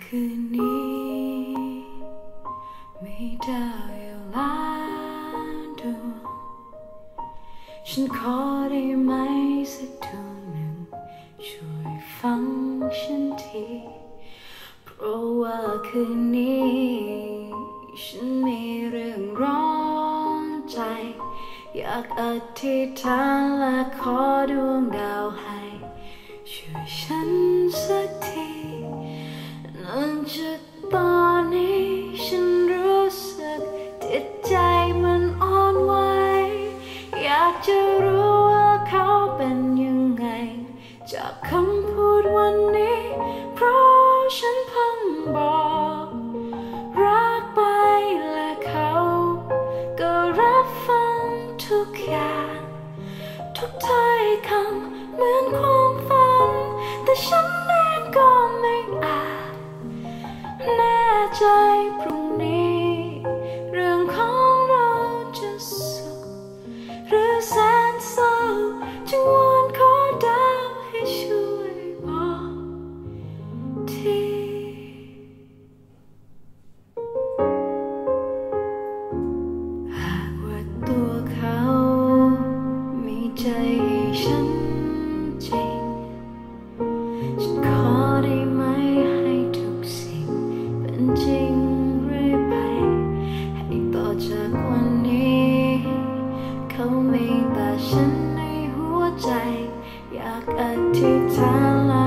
คืนนี้มีดาวอยู่ล้านดวงฉันขอได้ไหมสักดวงหนึ่งช่วยฟังฉันทีเพราะว่าคืนนี้ฉันมีเรื่องร้อนใจอยากอธิษฐานและขอดวงดาวให้ช่วยฉันสักทีเนื่องจากตอนนี้ฉันรู้สึกจิตใจมันอ่อนไหวอยากจะรู้ว่าเขาเป็นยังไงจากคำพูดวันนี้เพราะฉันเพิ่งบอกรักไปและเขาก็รับฟังทุกอย่างทุกถ้อยคำเหมือนความฝันแต่ฉันเองก็ไม่อาจแน่ใจพรุ่งนี้เรื่องของเราจะสุขหรือแสนเศร้าจึงวอนขอดาวให้ช่วยบอกทีหากว่าตัวเขามีใจให้ฉันจริงฉันขอได้ไหมให้ทุกสิ่งเป็นจริงเรื่อยไปให้ต่อจากวันนี้เขามีแต่ฉันในหัวใจอยากอธิษฐานและ